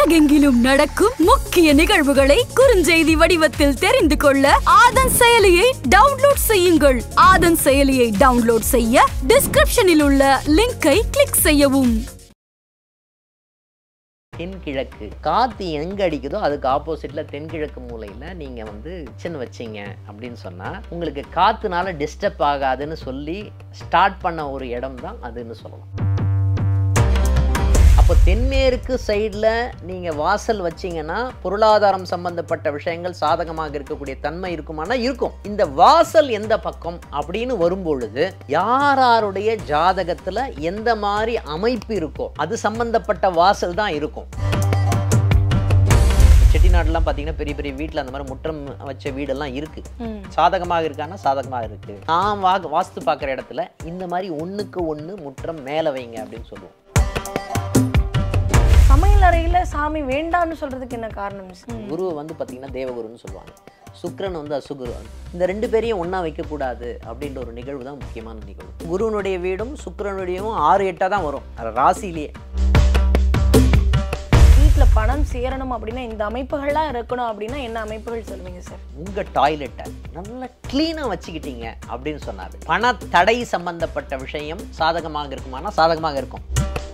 உலகெங்கிலும் நடக்கும் முக்கிய நிகழ்வுகளை குறுஞ்செய்தி வடிவத்தில் தெரிந்து கொள்ள ஆதன் செயலியை டவுன்லோட் செய்யுங்கள். ஆதன் செயலியை டவுன்லோட் செய்ய டிஸ்கிரிப்ஷனில் உள்ள லிங்கை கிளிக் செய்யவும். தென்கிழக்கு காற்று எங்கே அடிக்குதோ அதுக்கு ஆப்போசிட்டில் தென்கிழக்கு மூலையில் நீங்கள் வந்து கிச்சன் வச்சிங்க அப்படின்னு சொன்னால் உங்களுக்கு காற்றுனால டிஸ்டர்ப் ஆகாதுன்னு சொல்லி ஸ்டார்ட் பண்ண ஒரு இடம் தான் அதுன்னு சொல்லலாம். அப்போ தென்மேற்கு சைடில் நீங்கள் வாசல் வச்சிங்கன்னா பொருளாதாரம் சம்பந்தப்பட்ட விஷயங்கள் சாதகமாக இருக்கக்கூடிய தன்மை இருக்குமானா இருக்கும். இந்த வாசல் எந்த பக்கம் அப்படின்னு வரும்பொழுது யாருடைய ஜாதகத்தில் எந்த மாதிரி அமைப்பு இருக்கோ அது சம்பந்தப்பட்ட வாசல் தான் இருக்கும். செட்டிநாடுலாம் பார்த்தீங்கன்னா பெரிய பெரிய வீட்டில் அந்த மாதிரி முற்றம் வச்ச வீடெல்லாம் இருக்கு. சாதகமாக இருக்கான்னா சாதகமாக இருக்கு. நான் வாஸ்து பார்க்குற இடத்துல இந்த மாதிரி ஒன்றுக்கு ஒன்று முற்றம் மேலே வைங்க அப்படின்னு சொல்லுவோம். சமையல் அறையில சாமி வேண்டாம்னு சொல்றதுக்கு என்ன காரணம்? குரு வந்து பார்த்தீங்கன்னா தேவகுருன்னு சொல்லுவாங்க, சுக்கிரன் வந்து அசுகுரு. இந்த ரெண்டு பேரையும் ஒன்றா வைக்கக்கூடாது அப்படின்ற ஒரு நிகழ்வு தான் முக்கியமான நிகழ்வு. குருவனுடைய வீடும் சுக்கிரனுடையும் 6-8 தான் வரும் ராசிலேயே. வீட்டில் பணம் சேரணும் அப்படின்னா இந்த அமைப்புகள்லாம் இருக்கணும் அப்படின்னா என்ன அமைப்புகள் சொல்லுவீங்க சார்? உங்கள் டாய்லெட்டை நல்லா க்ளீனாக வச்சுக்கிட்டீங்க அப்படின்னு சொன்னார். பண தடை சம்பந்தப்பட்ட விஷயம் சாதகமாக இருக்குமானா சாதகமாக இருக்கும்.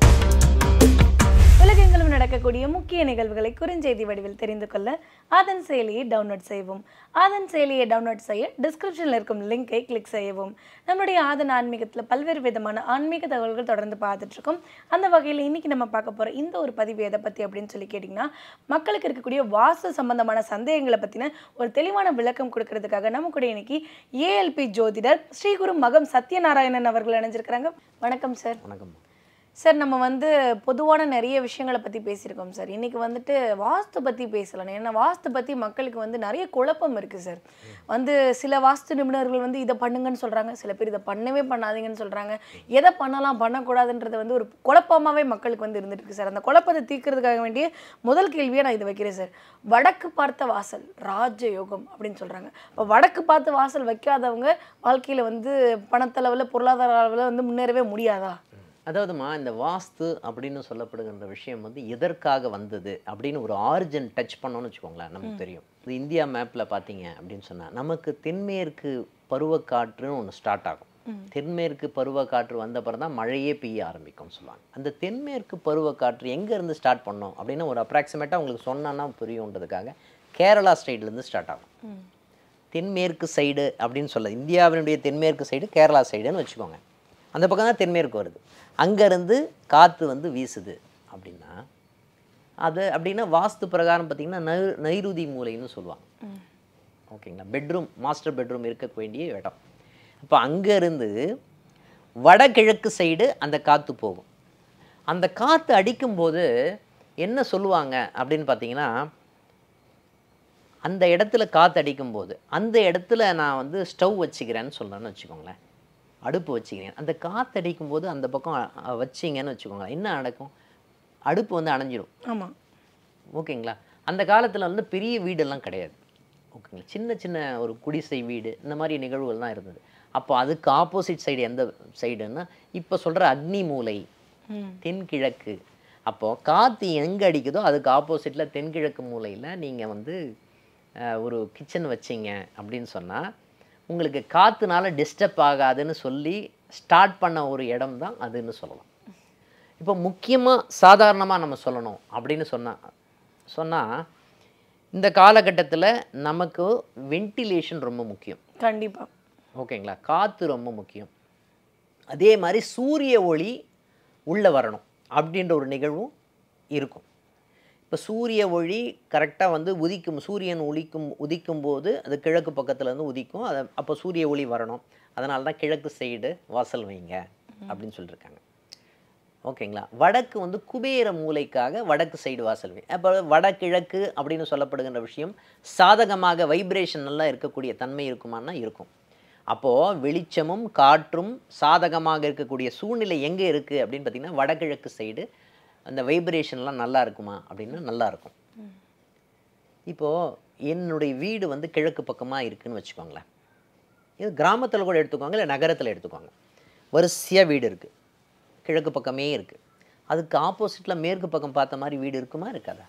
உலகெங்கிலும் நடக்கக்கூடிய முக்கிய நிகழ்வுகளை குறுஞ்செய்தி வடிவில் தெரிந்து கொள்ள ஆதன் செயலியை டவுன்லோட் செய்வோம். ஆதன் செயலியை டவுன்லோட் செய்ய டிஸ்கிரிப்ஷனில் இருக்கும் லிங்கை கிளிக் செய்யவும். நம்மளுடைய ஆதன் ஆன்மீகத்தில் பல்வேறு விதமான ஆன்மீக தகவல்கள் தொடர்ந்து பார்த்துட்டு இருக்கோம். அந்த வகையில் இன்னைக்கு நம்ம பார்க்க போகிற இந்த ஒரு பதிவு எதை பற்றி அப்படின்னு சொல்லி கேட்டிங்கன்னா, மக்களுக்கு இருக்கக்கூடிய வாஸ்து சம்பந்தமான சந்தேகங்களை பற்றின ஒரு தெளிவான விளக்கம் கொடுக்கறதுக்காக நம்ம கூட இன்னைக்கு ஏஎல்பி ஜோதிடர் ஸ்ரீகுரு மகம் சத்யநாராயணன் அவர்கள் இணைஞ்சிருக்கிறாங்க. வணக்கம் சார். வணக்கம் சார். நம்ம வந்து பொதுவான நிறைய விஷயங்களை பற்றி பேசியிருக்கோம் சார். இன்றைக்கி வந்துட்டு வாஸ்து பற்றி பேசலாம். ஏன்னா வாஸ்து பற்றி மக்களுக்கு வந்து நிறைய குழப்பம் இருக்குது சார். வந்து சில வாஸ்து நிபுணர்கள் வந்து இதை பண்ணுங்கன்னு சொல்கிறாங்க, சில பேர் இதை பண்ணவே பண்ணாதீங்கன்னு சொல்கிறாங்க. எதை பண்ணலாம் பண்ணக்கூடாதுன்றது வந்து ஒரு குழப்பமாகவே மக்களுக்கு வந்து இருந்துட்டு இருக்கு சார். அந்த குழப்பத்தை தீர்க்கிறதுக்காக வேண்டிய முதல் கேள்வியை நான் இதை வைக்கிறேன் சார். வடக்கு பார்த்த வாசல் ராஜயோகம் அப்படின்னு சொல்கிறாங்க. இப்போ வடக்கு பார்த்து வாசல் வைக்காதவங்க வாழ்க்கையில் வந்து பணத்தளவில் பொருளாதார அளவில் வந்து முன்னேறவே முடியாதா? அதாவதுமா, இந்த வாஸ்து அப்படின்னு சொல்லப்படுகின்ற விஷயம் வந்து எதற்காக வந்தது அப்படின்னு ஒரு ஆரிஜின் டச் பண்ணோன்னு வச்சுக்கோங்களேன். நமக்கு தெரியும், இது இந்தியா மேப்பில் பார்த்தீங்க அப்படின்னு சொன்னால் நமக்கு தென்மேற்கு பருவக்காற்றுன்னு ஒன்று ஸ்டார்ட் ஆகும். தென்மேற்கு பருவக்காற்று வந்த பிறகு தான் மழையே பெய்ய ஆரம்பிக்கும்னு சொல்லுவாங்க. அந்த தென்மேற்கு பருவக்காற்று எங்கேருந்து ஸ்டார்ட் பண்ணோம் அப்படின்னு ஒரு அப்ராக்சிமேட்டாக உங்களுக்கு சொன்னா புரியுன்றதுக்காக கேரளா சைட்லேருந்து ஸ்டார்ட் ஆகும். தென்மேற்கு சைடு அப்படின்னு சொல்ல, இந்தியாவினுடைய தென்மேற்கு சைடு கேரளா சைடுன்னு வச்சுக்கோங்க. அந்த பக்கம் தான் தென்மேற்கு வருது. அங்கேருந்து காற்று வந்து வீசுது அப்படின்னா அது அப்படின்னா வாஸ்து பிரகாரம் பார்த்திங்கன்னா நைருதி மூலைன்னு சொல்லுவாங்க. ஓகேங்களா? பெட்ரூம், மாஸ்டர் பெட்ரூம் இருக்க வேண்டிய இடம். அப்போ அங்கேருந்து வடகிழக்கு சைடு அந்த காற்று போகும். அந்த காற்று அடிக்கும்போது என்ன சொல்லுவாங்க அப்படின்னு பார்த்தீங்கன்னா, அந்த இடத்துல காற்று அடிக்கும்போது அந்த இடத்துல நான் வந்து ஸ்டவ் வச்சுக்கிறேன்னு சொல்கிறேன்னு வச்சுக்கோங்களேன், அடுப்பு வச்சுக்கிறேன். அந்த காற்று அடிக்கும் போது அந்த பக்கம் வச்சிங்கன்னு வச்சுக்கோங்க, என்ன நடக்கும்? அடுப்பு வந்து அணைஞ்சிடும். ஆமாம். ஓகேங்களா? அந்த காலத்தில் வந்து பெரிய வீடெல்லாம் கிடையாது. ஓகேங்களா? சின்ன சின்ன ஒரு குடிசை வீடு இந்த மாதிரி நிகழ்வுகள் தான் இருந்தது. அப்போ அதுக்கு ஆப்போசிட் சைடு எந்த சைடுன்னா இப்போ சொல்கிற அக்னி மூலை தென்கிழக்கு. அப்போது காற்று எங்கே அடிக்குதோ அதுக்கு ஆப்போசிட்டில் தென்கிழக்கு மூலையில் நீங்கள் வந்து ஒரு கிச்சன் வச்சிங்க அப்படின்னு சொன்னால் உங்களுக்கு காற்றுனால டிஸ்டர்ப் ஆகாதுன்னு சொல்லி ஸ்டார்ட் பண்ண ஒரு இடம் தான் அதுன்னு சொல்லலாம். இப்போ முக்கியமாக சாதாரணமாக நம்ம சொல்லணும் அப்படின்னு சொன்னால் இந்த காலகட்டத்தில் நமக்கு வென்டிலேஷன் ரொம்ப முக்கியம். கண்டிப்பாக. ஓகேங்களா? காற்று ரொம்ப முக்கியம். அதே மாதிரி சூரிய ஒளி உள்ளே வரணும் அப்படின்ற ஒரு நிகழ்வும் இருக்கும். இப்போ சூரிய ஒளி கரெக்டாக வந்து சூரியன் உதிக்கும் போது அது கிழக்கு பக்கத்துலேருந்து உதிக்கும். அப்போ சூரிய ஒளி வரணும். அதனால தான் கிழக்கு சைடு வாசல் வைங்க அப்படின்னு சொல்லியிருக்காங்க. ஓகேங்களா? வடக்கு வந்து குபேர மூலைக்காக வடக்கு சைடு வாசல் வைங்க. அப்போ வடகிழக்கு அப்படின்னு சொல்லப்படுகின்ற விஷயம் சாதகமாக வைப்ரேஷன் நல்லா இருக்கக்கூடிய தன்மை இருக்குமானா இருக்கும். அப்போது வெளிச்சமும் காற்றும் சாதகமாக இருக்கக்கூடிய சூழ்நிலை எங்கே இருக்குது அப்படின்னு பார்த்திங்கன்னா வடகிழக்கு சைடு அந்த வைப்ரேஷன்லாம் நல்லா இருக்குமா அப்படின்னா நல்லா இருக்கும். இப்போது என்னுடைய வீடு வந்து கிழக்கு பக்கமாக இருக்குதுன்னு வச்சுக்கோங்களேன். இது கிராமத்தில் கூட எடுத்துக்கோங்க, இல்லை நகரத்தில் எடுத்துக்கோங்க. வரிசையாக வீடு இருக்குது, கிழக்கு பக்கமே இருக்குது. அதுக்கு ஆப்போசிட்டில் மேற்கு பக்கம் பார்த்த மாதிரி வீடு இருக்குமா இருக்காதா?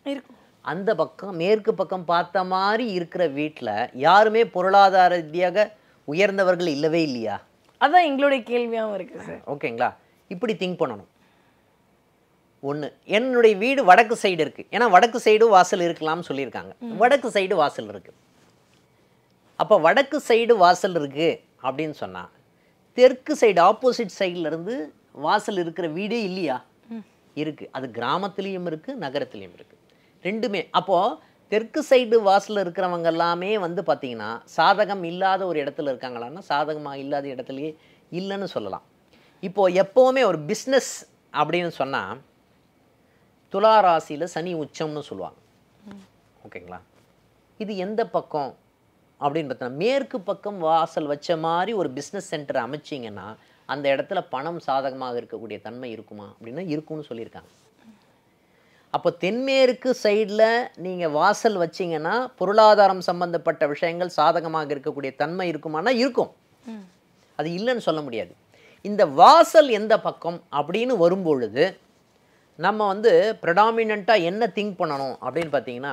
இருக்கும். அந்த பக்கம் மேற்கு பக்கம் பார்த்த மாதிரி இருக்கிற வீட்டில் யாருமே பொருளாதார ரீதியாக உயர்ந்தவர்கள் இல்லவே இல்லையா? அதான் எங்களுடைய கேள்வியாகவும் இருக்குது சார். ஓகேங்களா? இப்படி திங்க் பண்ணணும். ஒன்று, என்னுடைய வீடு வடக்கு சைடு இருக்குது, ஏன்னா வடக்கு சைடு வாசல் இருக்கலாம்னு சொல்லியிருக்காங்க. வடக்கு சைடு வாசல் இருக்குது. அப்போ வடக்கு சைடு வாசல் இருக்குது அப்படின்னு சொன்னால் தெற்கு சைடு ஆப்போசிட் சைட்லேருந்து வாசல் இருக்கிற வீடே இல்லையா? இருக்குது. அது கிராமத்துலேயும் இருக்குது, நகரத்துலேயும் இருக்குது, ரெண்டுமே. அப்போது தெற்கு சைடு வாசலில் இருக்கிறவங்க எல்லாமே வந்து பார்த்திங்கன்னா சாதகம் இல்லாத ஒரு இடத்துல இருக்காங்களான்னா சாதகமாக இல்லாத இடத்துலையே இல்லைன்னு சொல்லலாம். இப்போது எப்போவுமே ஒரு பிஸ்னஸ் அப்படின்னு சொன்னால் துலா ராசியில் சனி உச்சம்னு சொல்லுவாங்க. ஓகேங்களா? இது எந்த பக்கம் அப்படின்னு பார்த்தோன்னா மேற்கு பக்கம் வாசல் வச்ச மாதிரி ஒரு பிஸ்னஸ் சென்டர் அமைச்சிங்கன்னா அந்த இடத்துல பணம் சாதகமாக இருக்கக்கூடிய தன்மை இருக்குமா அப்படின்னா இருக்கும்னு சொல்லியிருக்காங்க. அப்போ தென்மேற்கு சைடில் நீங்கள் வாசல் வச்சிங்கன்னா பொருளாதாரம் சம்பந்தப்பட்ட விஷயங்கள் சாதகமாக இருக்கக்கூடிய தன்மை இருக்குமானா இருக்கும். அது இல்லைன்னு சொல்ல முடியாது. இந்த வாசல் எந்த பக்கம் அப்படின்னு வரும்பொழுது நம்ம வந்து ப்ரெடாமினண்ட்டாக என்ன திங்க் பண்ணணும் அப்படின்னு பார்த்தீங்கன்னா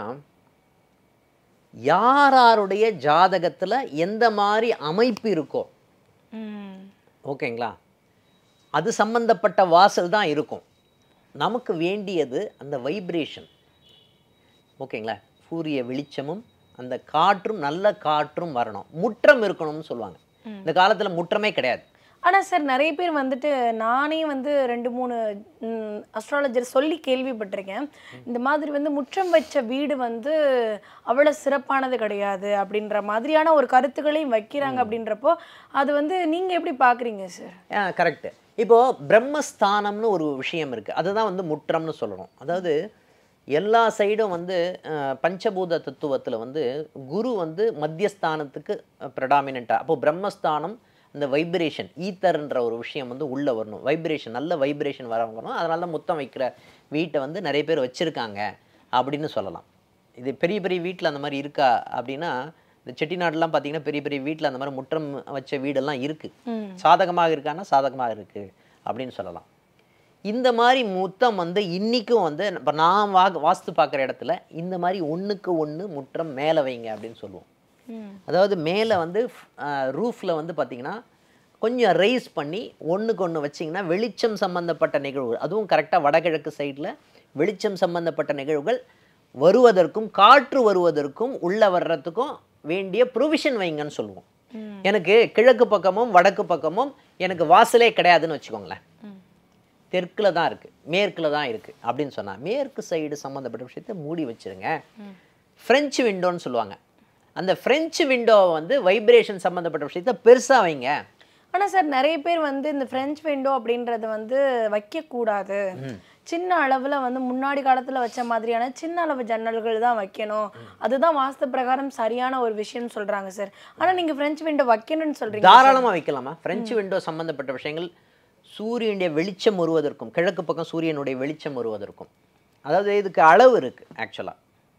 யாருடைய ஜாதகத்தில் எந்த மாதிரி அமைப்பு இருக்கோ, ஓகேங்களா, அது சம்பந்தப்பட்ட வாசல் தான் இருக்கும். நமக்கு வேண்டியது அந்த வைப்ரேஷன். ஓகேங்களா? சூரிய வெளிச்சமும் அந்த காற்றும் நல்ல காற்றும் வரணும். முற்றம் இருக்கணும்னு சொல்லுவாங்க. இந்த காலத்தில் முற்றமே கிடையாது. ஆனால் சார் நிறைய பேர் வந்துட்டு நானே வந்து 2-3 அஸ்ட்ராலஜர் சொல்லி கேள்விப்பட்டிருக்கேன். இந்த மாதிரி வந்து முற்றம் வச்ச வீடு வந்து அவ்வளோ சிறப்பானது கிடையாது அப்படின்ற மாதிரியான ஒரு கருத்துக்களையும் வைக்கிறாங்க. அப்படின்றப்போ அது வந்து நீங்கள் எப்படி பார்க்குறீங்க சார்? கரெக்டு. இப்போது பிரம்மஸ்தானம்னு ஒரு விஷயம் இருக்குது, அதுதான் வந்து முற்றம்னு சொல்லணும். அதாவது எல்லா சைடும் வந்து பஞ்சபூத தத்துவத்தில் வந்து குரு வந்து மத்தியஸ்தானத்துக்கு ப்ரெடாமினண்ட்டாக. அப்போது பிரம்மஸ்தானம் இந்த வைப்ரேஷன் ஈத்தர்ன்ற ஒரு விஷயம் வந்து உள்ளே வரணும். வைப்ரேஷன் நல்ல வைப்ரேஷன் வரணும். அதனால தான் முத்தம் வைக்கிற வீட்டை வந்து நிறைய பேர் வச்சுருக்காங்க அப்படின்னு சொல்லலாம். இது பெரிய பெரிய வீட்டில் அந்த மாதிரி இருக்கா அப்படின்னா இந்த செட்டிநாடுலாம் பார்த்தீங்கன்னா பெரிய பெரிய வீட்டில் அந்த மாதிரி முற்றம் வச்ச வீடெல்லாம் இருக்குது. சாதகமாக இருக்கான்னா சாதகமாக இருக்குது அப்படின்னு சொல்லலாம். இந்த மாதிரி முத்தம் வந்து இன்றைக்கும் வந்து இப்போ நான் வாஸ்து பார்க்குற இடத்துல இந்த மாதிரி ஒன்றுக்கு ஒன்று முற்றம் மேலே வைங்க அப்படின்னு சொல்லுவோம். அதாவது மேலே வந்து ரூஃபில் வந்து பார்த்திங்கன்னா கொஞ்சம் ரைஸ் பண்ணி ஒன்றுக்கு ஒன்று வச்சிங்கன்னா வெளிச்சம் சம்மந்தப்பட்ட நிகழ்வுகள், அதுவும் கரெக்டாக வடகிழக்கு சைடில் வெளிச்சம் சம்மந்தப்பட்ட நிகழ்வுகள் வருவதற்கும் காற்று வருவதற்கும் உள்ளே வர்றதுக்கும் வேண்டிய ப்ரொவிஷன் வைங்கன்னு சொல்லுவோம். எனக்கு கிழக்கு பக்கமும் வடக்கு பக்கமும் எனக்கு வாசலே கிடையாதுன்னு வச்சுக்கோங்களேன், தெற்கில் தான் இருக்குது மேற்கில் தான் இருக்குது அப்படின்னு சொன்னால் மேற்கு சைடு சம்மந்தப்பட்ட விஷயத்தை மூடி வச்சுருங்க. ஃப்ரெஞ்சு விண்டோன்னு சொல்லுவாங்க. அந்த ஃப்ரெஞ்சு விண்டோவை வந்து வைப்ரேஷன் சம்மந்தப்பட்ட விஷயத்தை பெருசாக வைங்க. ஆனால் சார் நிறைய பேர் வந்து இந்த ஃப்ரெஞ்ச் விண்டோ அப்படின்றத வந்து வைக்கக்கூடாது, சின்ன அளவில் வந்து முன்னாடி காலத்தில் வச்ச மாதிரியான சின்ன அளவு ஜன்னல்கள் தான் வைக்கணும், அதுதான் வாஸ்து பிரகாரம் சரியான ஒரு விஷயம்னு சொல்கிறாங்க சார். ஆனால் நீங்கள் ஃப்ரெஞ்ச் விண்டோ வைக்கணும்னு சொல்கிறீங்க. தாராளமாக வைக்கலாமா? ஃப்ரெஞ்சு விண்டோ சம்மந்தப்பட்ட விஷயங்கள் சூரியனுடைய வெளிச்சம் வருவதற்கும் கிழக்கு பக்கம் சூரியனுடைய வெளிச்சம் வருவதற்கும், அதாவது இதுக்கு அளவு இருக்குது. ஆக்சுவலாக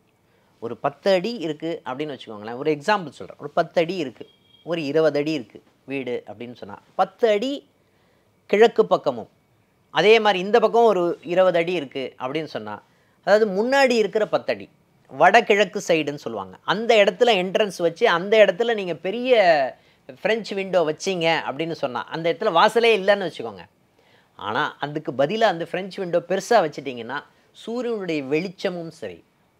ஒரு 10 அடி இருக்குது அப்படின்னு வச்சுக்கோங்களேன். ஒரு எக்ஸாம்பிள் சொல்கிறேன். ஒரு 10 அடி இருக்குது, ஒரு 20 அடி இருக்குது வீடு அப்படின்னு சொன்னால் 10 அடி கிழக்கு பக்கமும் அதே மாதிரி இந்த பக்கம் ஒரு 20 அடி இருக்குது அப்படின்னு சொன்னால், அதாவது முன்னாடி இருக்கிற 10 அடி வடகிழக்கு சைடுன்னு சொல்லுவாங்க. அந்த இடத்துல என்ட்ரன்ஸ் வச்சு அந்த இடத்துல நீங்கள் பெரிய ஃப்ரெஞ்சு விண்டோ வச்சிங்க அப்படின்னு சொன்னால் அந்த இடத்துல வாசலே இல்லைன்னு வச்சுக்கோங்க. ஆனால் அதுக்கு பதிலாக அந்த ஃப்ரெஞ்சு விண்டோ பெருசாக வச்சுட்டிங்கன்னா சூரியனுடைய வெளிச்சமும் சரி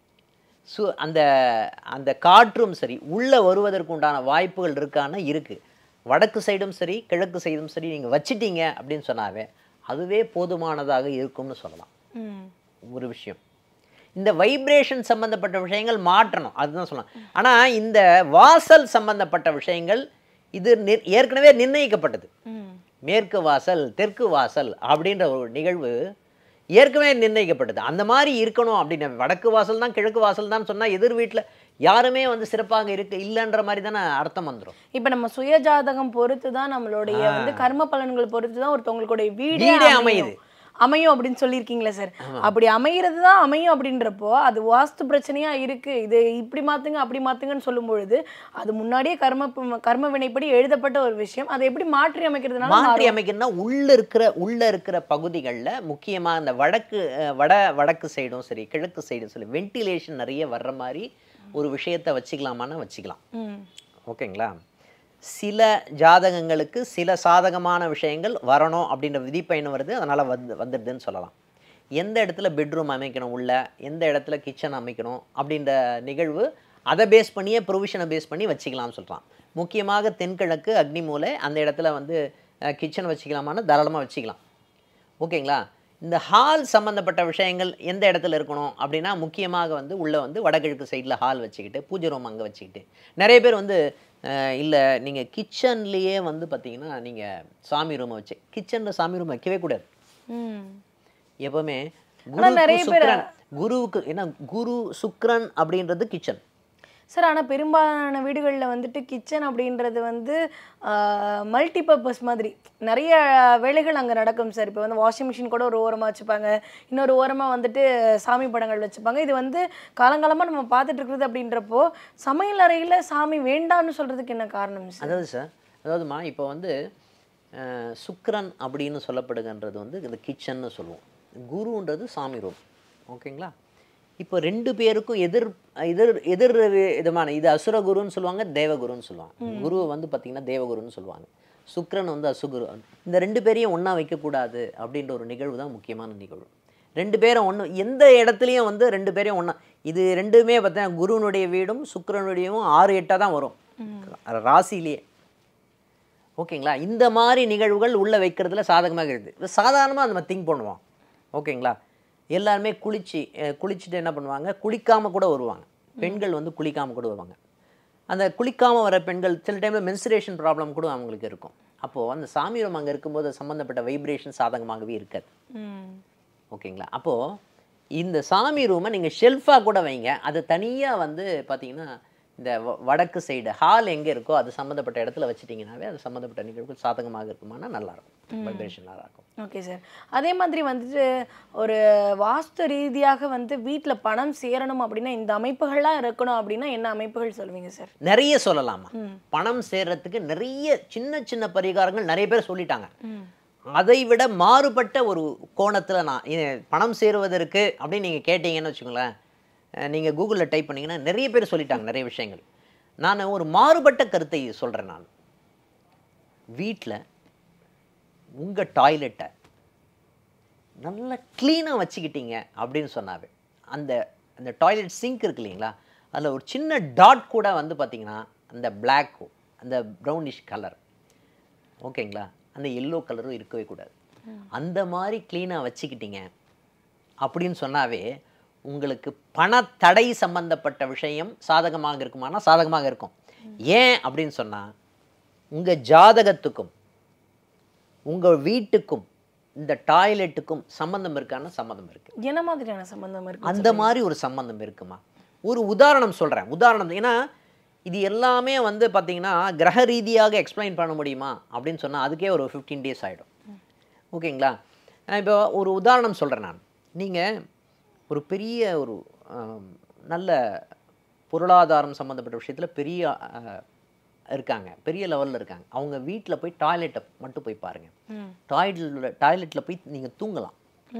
அந்த அந்த காற்றும் சரி உள்ளே வருவதற்கு உண்டான வாய்ப்புகள் இருக்கான்னா இருக்குது. வடக்கு சைடும் சரி கிழக்கு சைடும் சரி நீங்கள் வச்சிட்டீங்க அப்படின்னு சொன்னாவே அதுவே போதுமானதாக இருக்கும்னு சொல்லலாம். ஒரு விஷயம் இந்த வைப்ரேஷன் சம்பந்தப்பட்ட விஷயங்கள் மாற்றணும், அதுதான் சொல்லலாம். ஆனால் இந்த வாசல் சம்பந்தப்பட்ட விஷயங்கள் இது ஏற்கனவே நிர்ணயிக்கப்பட்டது. மேற்கு வாசல் தெற்கு வாசல் அப்படின்ற ஒரு நிகழ்வு ஏற்கனவே நிர்ணயிக்கப்பட்டது. அந்த மாதிரி இருக்கணும் அப்படின்னு வடக்கு வாசல் தான் கிழக்கு வாசல் தான் சொன்னால் எதிர் வீட்டில் யாருமே வந்து சிறப்பாக இருக்கு இல்லைன்ற மாதிரி தானே அர்த்தம் வந்துடும். இப்போ நம்ம சுய ஜாதகம் பொறுத்து தான் நம்மளுடைய வந்து கர்ம பலன்கள் பொறுத்து தான் ஒருத்தவங்களுடைய வீடே அமையுது. அமையும் அப்படின்னு சொல்லியிருக்கீங்களே சார். அப்படி அமைகிறது தான் அமையும் அப்படின்றப்போ அது வாஸ்து பிரச்சனையா இருக்கு, இது இப்படி மாத்துங்க அப்படி மாத்துங்கன்னு சொல்லும் பொழுது அது முன்னாடியே கர்ம வினைப்படி எழுதப்பட்ட ஒரு விஷயம். அதை எப்படி மாற்றி அமைக்கிறதுனால மாற்றி அமைக்கிறதுனா உள்ள இருக்கிற பகுதிகளில் முக்கியமாக இந்த வடக்கு சைடும் சரி கிழக்கு சைடும் சரி வென்டிலேஷன் நிறைய வர்ற மாதிரி ஒரு விஷயத்தை வச்சுக்கலாமான்னு வச்சுக்கலாம். ஓகேங்களா? சில ஜாதகங்களுக்கு சில சாதகமான விஷயங்கள் வரணும் அப்படின்ற விதிப்பயன் வருது, அதனால் வந்துடுதுன்னு சொல்லலாம். எந்த இடத்துல பெட்ரூம் அமைக்கணும், உள்ள எந்த இடத்துல கிச்சன் அமைக்கணும் அப்படின்ற நிகழ்வு அதை பேஸ் பண்ணியே ப்ரொவிஷனை பேஸ் பண்ணி வச்சுக்கலாம்னு சொல்கிறான். முக்கியமாக தென்கிழக்கு அக்னி மூலை அந்த இடத்துல வந்து கிச்சன் வச்சுக்கலாமான்னு தாராளமாக வச்சுக்கலாம். ஓகேங்களா? இந்த ஹால் சம்மந்தப்பட்ட விஷயங்கள் எந்த இடத்துல இருக்கணும் அப்படின்னா முக்கியமாக வந்து உள்ளே வந்து வடகிழக்கு சைடில் ஹால் வச்சுக்கிட்டு பூஜை ரூம் அங்கே வச்சுக்கிட்டு நிறைய பேர் வந்து இல்லை நீங்கள் கிச்சன்லேயே வந்து பார்த்தீங்கன்னா நீங்கள் சாமி ரூமை வச்சு கிச்சனில் சாமி ரூம் வைக்கவே கூடாது. எப்போவுமே குருவுக்கு ஏன்னா குரு சுக்ரன் அப்படின்றது கிச்சன் சார். ஆனால் பெரும்பாலான வீடுகளில் வந்துட்டு கிச்சன் அப்படின்றது வந்து மல்டிபர்பஸ் மாதிரி நிறைய வேலைகள் அங்கே நடக்கும் சார். இப்போ வந்து வாஷிங் மிஷின் கூட ஒரு ஓரமாக வச்சுப்பாங்க, இன்னொரு ஓரமாக வந்துட்டு சாமி படங்கள் வச்சுப்பாங்க. இது வந்து காலங்காலமாக நம்ம பார்த்துட்டு இருக்கிறது அப்படின்றப்போ சமையல் அறையில் சாமி வேண்டான்னு சொல்கிறதுக்கு என்ன காரணம் சார்? அதாவதுமா இப்போ வந்து சுக்ரன் அப்படின்னு சொல்லப்படுகின்றது வந்து இந்த கிச்சன்னு சொல்லுவோம், குருன்றது சாமி ரூம். ஓகேங்களா? இப்போ ரெண்டு பேருக்கும் எதிர் விதமான இது அசுரகுருன்னு சொல்லுவாங்க, தேவகுருன்னு சொல்லுவாங்க. குருவை வந்து பார்த்தீங்கன்னா தேவகுருன்னு சொல்லுவாங்க, சுக்ரன் வந்து அசுகுரு. இந்த ரெண்டு பேரையும் ஒன்றா வைக்கக்கூடாது அப்படின்ற ஒரு நிகழ்வு தான் முக்கியமான நிகழ்வு. ரெண்டு பேரும் ஒன்று எந்த இடத்துலையும் வந்து ரெண்டு பேரையும் ஒன்றா இது ரெண்டுமே பார்த்தீங்கன்னா குருனுடைய வீடும் சுக்ரனுடையும் 6-8 தான் வரும் ராசிலேயே. ஓகேங்களா? இந்த மாதிரி நிகழ்வுகள் உள்ளே வைக்கிறதுல சாதகமாக இருக்குது. சாதாரணமாக நம்ம திங்க் பண்ணுவோம். ஓகேங்களா? எல்லாருமே குளிச்சுட்டு என்ன பண்ணுவாங்க, குளிக்காமல் கூட வருவாங்க. பெண்கள் வந்து குளிக்காமல் கூட வருவாங்க. அந்த குளிக்காமல் வர பெண்கள் சில டைமில் மென்சுரேஷன் ப்ராப்ளம் கூட அவங்களுக்கு இருக்கும். அப்போது அந்த சாமி ரூம் அங்கே இருக்கும்போது சம்மந்தப்பட்ட வைப்ரேஷன் சாதகமாகவே இருக்காது. ஓகேங்களா? அப்போது இந்த சாமி ரூமை நீங்கள் ஷெல்ஃபாக கூட வைங்க. அது தனியாக வந்து பார்த்தீங்கன்னா இந்த வடக்கு சைடு ஹால் எங்கே இருக்கோ அது சம்மந்தப்பட்ட இடத்துல வச்சுட்டிங்கனாவே அது சம்மந்தப்பட்ட நிகழ்வுகள் சாதகமாக இருக்குமானா நல்லாயிருக்கும், வைப்ரேஷன் நல்லாயிருக்கும். Okay sir. அதே மாதிரி வந்துட்டு ஒரு வாஸ்து ரீதியாக வந்து வீட்டில் பணம் சேரணும் அப்படின்னா இந்த அமைப்புகள்லாம் இருக்கணும் அப்படின்னா என்ன அமைப்புகள் சொல்லுவீங்க சார்? நிறைய சொல்லலாமா. பணம் சேர்றதுக்கு நிறைய சின்ன சின்ன பரிகாரங்கள் நிறைய பேர் சொல்லிட்டாங்க. அதை விட மாறுபட்ட ஒரு கோணத்தில் நான் பணம் சேருவதற்கு அப்படின்னு நீங்கள் கேட்டீங்கன்னு வச்சுக்கோங்களேன், நீங்கள் கூகுளில் டைப் பண்ணிங்கன்னா நிறைய பேர் சொல்லிட்டாங்க நிறைய விஷயங்கள். நான் ஒரு மாறுபட்ட கருத்தை சொல்கிறேன். நான் வீட்டில் உங்கள் டாய்லெட்டை நல்லா க்ளீனாக வச்சுக்கிட்டீங்க அப்படின்னு சொன்னாவே அந்த டாய்லெட் சிங்க் இருக்கு இல்லைங்களா, அதில் ஒரு சின்ன டாட் கூட வந்து பார்த்திங்கன்னா அந்த பிளாக்கும் அந்த ப்ரௌனிஷ் கலர், ஓகேங்களா, அந்த எல்லோ கலரும் இருக்கவே கூடாது. அந்த மாதிரி க்ளீனாக வச்சுக்கிட்டீங்க அப்படின்னு சொன்னாவே உங்களுக்கு பணத்தடை சம்பந்தப்பட்ட விஷயம் சாதகமாக இருக்குமானா சாதகமாக இருக்கும். ஏன் அப்படின்னு சொன்னால் உங்கள் ஜாதகத்துக்கும் உங்கள் வீட்டுக்கும் இந்த டாய்லெட்டுக்கும் சம்பந்தம் இருக்கான சம்பந்தம் இருக்கு. என்ன மாதிரியான சம்பந்தம் இருக்கு? அந்த மாதிரி ஒரு சம்பந்தம் இருக்குமா? ஒரு உதாரணம் சொல்கிறேன். உதாரணம் ஏன்னா இது எல்லாமே வந்து பார்த்தீங்கன்னா கிரக ரீதியாக எக்ஸ்பிளைன் பண்ண முடியுமா அப்படின்னு சொன்னால் அதுக்கே ஒரு 15 days ஆகிடும். ஓகேங்களா? இப்போ ஒரு உதாரணம் சொல்கிறேன். நான் நீங்கள் ஒரு பெரிய ஒரு நல்ல பொருளாதாரம் சம்மந்தப்பட்ட விஷயத்தில் பெரிய இருக்காங்க, பெரிய லெவலில் இருக்காங்க. அவங்க வீட்டில் போய் டாய்லெட்டை மட்டும் போய் பாருங்கள். டாய்லெட்டில் போய் நீங்கள் தூங்கலாம்.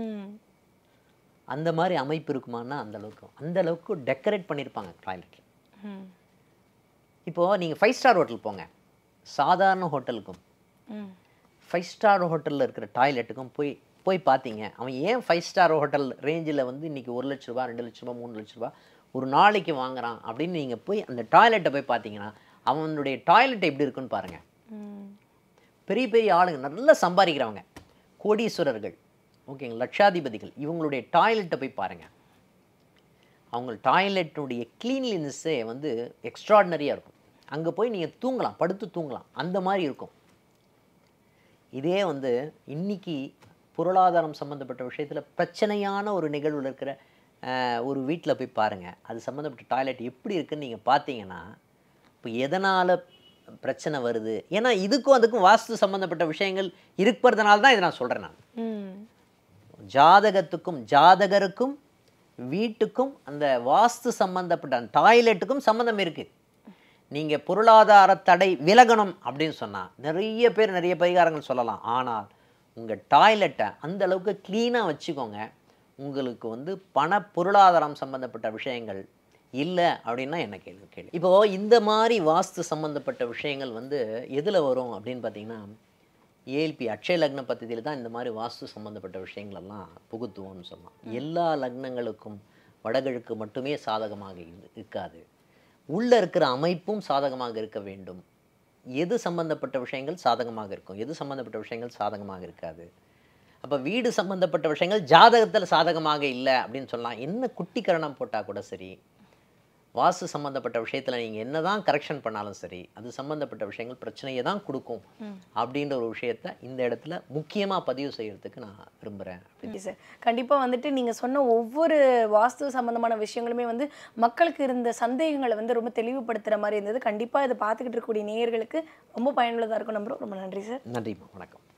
அந்த மாதிரி அமைப்பு இருக்குமான்னா அந்த அளவுக்கு டெக்கரேட் பண்ணியிருப்பாங்க டாய்லெட்டில். இப்போது நீங்கள் 5 star ஹோட்டல் போங்க, சாதாரண ஹோட்டலுக்கும் 5 star ஹோட்டலில் இருக்கிற டாய்லெட்டுக்கும் போய் பார்த்தீங்க. அவன் ஏன் 5 star ஹோட்டல் ரேஞ்சில் வந்து இன்றைக்கி 1 லட்ச ரூபா 2 லட்ச ரூபா 3 லட்ச ரூபா ஒரு நாளைக்கு வாங்குறான் அப்படின்னு நீங்கள் போய் அந்த டாய்லெட்டை போய் பார்த்தீங்கன்னா அவனுடைய டாய்லெட் எப்படி இருக்குன்னு பாருங்கள். பெரிய பெரிய ஆளுங்க நல்லா சம்பாதிக்கிறவங்க, கோடீஸ்வரர்கள், ஓகேங்க, லட்சாதிபதிகள், இவங்களுடைய டாய்லெட்டை போய் பாருங்கள். அவங்க டாய்லெட்டுடைய க்ளீன்லினஸ்ஸே வந்து எக்ஸ்ட்ராடினரியாக இருக்கும். அங்கே போய் நீங்கள் தூங்கலாம், படுத்து தூங்கலாம், அந்த மாதிரி இருக்கும். இதே வந்து இன்றைக்கி பொருளாதாரம் சம்மந்தப்பட்ட விஷயத்தில் பிரச்சனையான ஒரு நிகழ்வில் இருக்கிற ஒரு வீட்டில் போய் பாருங்கள், அது சம்மந்தப்பட்ட டாய்லெட் எப்படி இருக்குன்னு நீங்கள் பார்த்தீங்கன்னா இப்போ எதனால் பிரச்சனை வருது, ஏன்னா இதுக்கும் அதுக்கும் வாஸ்து சம்மந்தப்பட்ட விஷயங்கள் இருக்கிறதுனால தான் இதை நான் சொல்கிறேன். நான் ஜாதகத்துக்கும் ஜாதகருக்கும் வீட்டுக்கும் அந்த வாஸ்து சம்பந்தப்பட்ட டாய்லெட்டுக்கும் சம்மந்தம் இருக்குது. நீங்கள் பொருளாதார தடை விலகணும் அப்படின்னு சொன்னால் நிறைய பேர் நிறைய பரிகாரங்கள் சொல்லலாம். ஆனால் உங்கள் டாய்லெட்டை அந்த அளவுக்கு க்ளீனாக வச்சுக்கோங்க. உங்களுக்கு வந்து பொருளாதாரம் சம்மந்தப்பட்ட விஷயங்கள் இல்லை அப்படின்னா என்ன கேள்வி. இப்போது இந்த மாதிரி வாஸ்து சம்மந்தப்பட்ட விஷயங்கள் வந்து எதில் வரும் அப்படின்னு பார்த்தீங்கன்னா, ஏஎல்பி அக்ஷய லக்ன பദ്ധதியில் தான் இந்த மாதிரி வாஸ்து சம்மந்தப்பட்ட விஷயங்களெல்லாம் புகுத்துவோம்னு சொல்லலாம். எல்லா லக்னங்களுக்கும் வடகிழக்கு மட்டுமே சாதகமாக இருக்காது. உள்ளே இருக்கிற அமைப்பும் சாதகமாக இருக்க வேண்டும். எது சம்பந்தப்பட்ட விஷயங்கள் சாதகமாக இருக்கும், எது சம்பந்தப்பட்ட விஷயங்கள் சாதகமாக இருக்காது. அப்போ வீடு சம்பந்தப்பட்ட விஷயங்கள் ஜாதகத்தில் சாதகமாக இல்லை அப்படின்னு சொல்லலாம். என்ன குட்டி கரணம் போட்டால் கூட சரி, வாஸ்து சம்மந்தப்பட்ட விஷயத்தில் நீங்கள் என்ன தான் கரெக்ஷன் பண்ணாலும் சரி, அது சம்மந்தப்பட்ட விஷயங்கள் பிரச்சனையை தான் கொடுக்கும் அப்படின்ற ஒரு விஷயத்த இந்த இடத்துல முக்கியமாக பதிவு செய்யறதுக்கு நான் விரும்புகிறேன். சார் கண்டிப்பாக வந்துட்டு நீங்கள் சொன்ன ஒவ்வொரு வாஸ்து சம்மந்தமான விஷயங்களுமே வந்து மக்களுக்கு இருந்த சந்தேகங்களை வந்து ரொம்ப தெளிவுபடுத்துகிற மாதிரி இருந்தது. கண்டிப்பாக இதை பார்த்துக்கிட்டு இருக்கக்கூடிய நேயர்களுக்கு ரொம்ப பயனுள்ளதாக இருக்கும் நம்புகிறோம். ரொம்ப நன்றி சார். நன்றி, வணக்கம்.